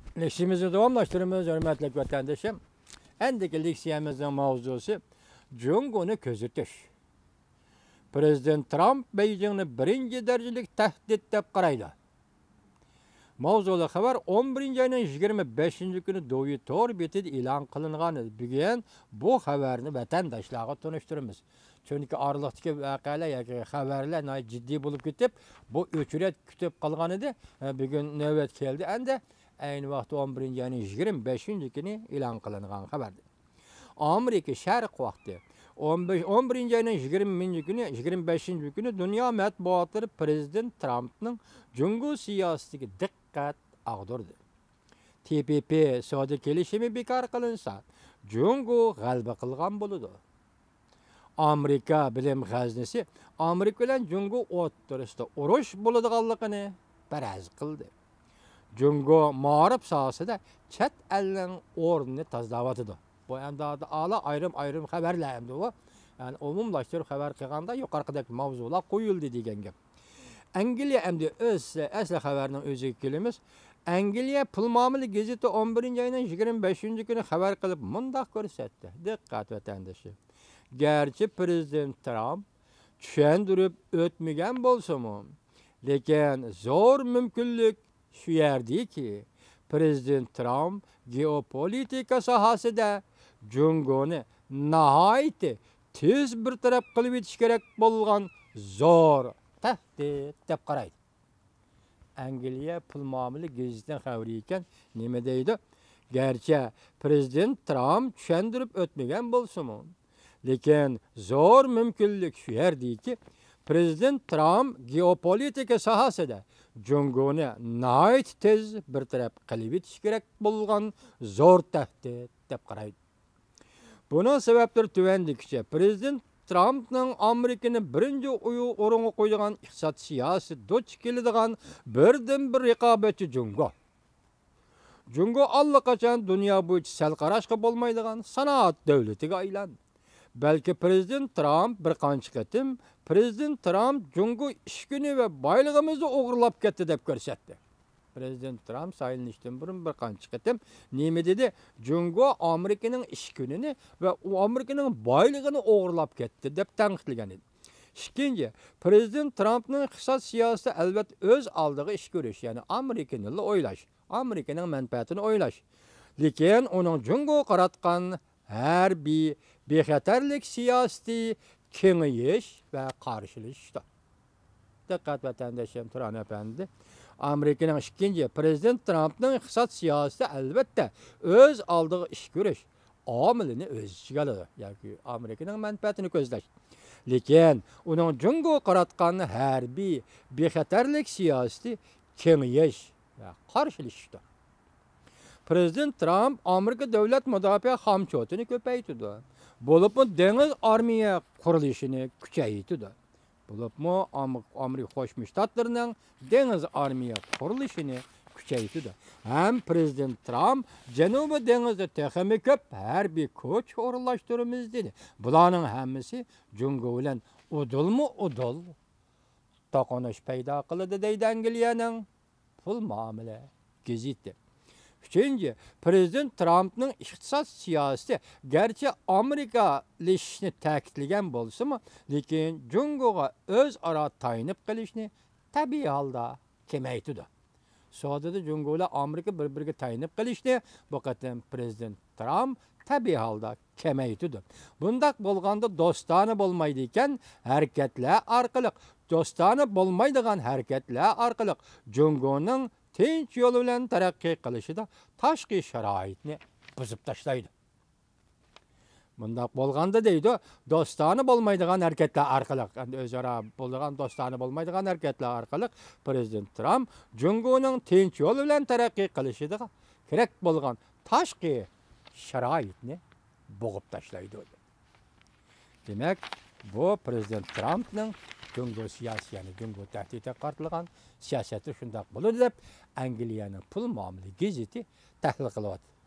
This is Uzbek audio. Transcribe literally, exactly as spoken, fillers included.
Leksiyemizi davamlaştırımız hürmetli vatandaşım. Endeki leksiyemizin mavzusu Cumhur'unu közütüş. Prezident Trump Beijing'ni birinci derecelik tehdit dep qaraydı. Mavzulu haber on birinci ayının yigirma beshinchi kuni Do'yu Tor betida e'lon qilingan. Bugun bu xabarni vatandaşlarga tunishtiramiz. Çünkü aralıktaki vakalar yoki xabarlar ciddi bo'lib ketib, bu o'chirat kutib qolgan edi. Bugun navbat keldi. Endi ayni vaqtda on birinci ayının yigirma beshinchi kuni e'lon qilingan xabardir. Amerika Sharq vaqti on birinci ayının yigirmanchi kuni yigirma beshinchi kuni dunyo matbuotlari Prezident Trumpning Jungo siyosatiga diqqat ag'dirdi. T P P savdo kelishimi bekor qilinsa, Jungo g'alaba qilgan bo'ladi. Amerika bilim xazinasi Amerika bilan Jungo o'rtasida urush bo'ladiganligini faraz qildi. Jungo ma'rif sohasida chet elning o'rnini tozalayotidir. Bu endi ala ayrım-ayrım xabarlar endi bu. Yani umumlashtirib xabar qilganda yuqorqidagi mavzular qo'yildi degan gap. Angliya endi o'z asli xabarning o'ziga kelamiz. Angliya pul muomala gazeti on birinci ayının yigirma beshinchi kuni xabar qilib mundaq ko'rsatdi. Diqqat vatandashi. Gerçi Prezident Trump tushuntirib o'tmagan bo'lsa-mu, lekin zo'r mumkinlik shu yerdiki, Prezident Trump geopolitika sohasida Jungoni nihoyatda tez bir taraf qilib yetish kerak bo'lgan zo'r tahdid deb qaraydi. Angliya pul muomala gazetining xabari ekan, nima deydi? Gerçi Prezident Trump tushuntirib o'tmagan bo'lsa-mu, lekin zo'r mumkinlik shu yerdiki, Prezident Trump geopolitika sohasida Jungoni nihoyat tez bir taraf qilib yetish kerak bo'lgan zo'r tahdid deb qaraydi. Bunun sebeplari tuvandikicha, Prezident Trumpning Amerikani birinchi o'ringa qo'ygan iqtisod siyosiy duch keladigan birdan bir raqobatchi Jungo. Jungo allaqachon dunyo bo'yicha sal qarashga bo'lmaydigan sanoat davlatiga aylandi. Belki Prezident Trump bir qancha qatim Prezident Trump Jungo ish kuni va boylig'imizni o'g'irlab ketdi deb ko'rsatdi. Prezident Trump saylanishdan burun bir qancha qatim nima dedi? Jungo Amerikaning ish kunini va Amerikaning boylig'ini o'g'irlab ketdi deb tanqidlagan edi. Ikkinchi, Prezident Trumpning iqtisod siyosati albatta o'z oldiga ish ko'rish, ya'ni Amerikani o'ylash, Amerikaning manfaatini o'ylash. Lekin uning Jungo qaratgan harbiy bexatarlik siyosati kengayish va qarshilashdir. Diqqat vatandoshim Turan efendi. Amerikaning ikkinchi Prezident Trumpning iqtisod siyosati albatta o'z oldiga ish ko'rish omilini o'z ichiga oladi, yoki Amerikaning manfaatini ko'zlash. Lekin uning Jungo qaratgan harbiy bexatarlik siyosati kengayish va qarshilashdir. Prezident Trump Amerika davlat mudofaa xomchotini ko'paytirdi. Bo'libmi dengiz armiya qurilishini kuchaytirdi. Bo'libmi Amerika Qo'shma Shtatlarining dengiz armiya qurilishini kuchaytirdi. Ham Prezident Trump Janubiy dengizda texnik ko'p harbiy kuch o'rinlashtiramiz dedi. Bularning hammasi Jungo bilan udulmi udul to'qinish paydo qiladi deydi Angliyaning pul muomala gazeti. Üçüncü, Prezident Trump'ның iqtisod siyosati gerçi Amerikalashishni ta'kidlagan bo'lsa-mu, lekin Jungoga o'z aro tayinib qilishni tabiiy holda kamaytirdi. Savdoda Jungo bilan Amerika bir-biriga tayinib qilishni bu qatim Prezident Trump tabiiy holda kamaytirdi. Bundaq bo'lganda do'stona bo'lmaydi ekan, harakatlar orqali, do'stona bo'lmaydigan harakatlar orqali Jungoning tinch yo'l bilan taraqqiy qilishida tashqi sharoitni buzib tashlaydi. Bundaq bo'lganda deydi, do'stona bo'lmaydigan harakatlar orqali, endi o'zaro bo'lgan do'stona bo'lmaydigan harakatlar orqali Prezident Trump Jungoning tinch yo'l bilan taraqqiy qilishida kerak bo'lgan tashqi sharoitni bo'g'ib tashlaydi. Demak, bu Prezident Trumpning Jungo siyosati, ya'ni Jungo tahdidga qartilgan siyosati shundoq bo'ladi deb Angliyaning pul muomala gazeti tahlil qilyapti.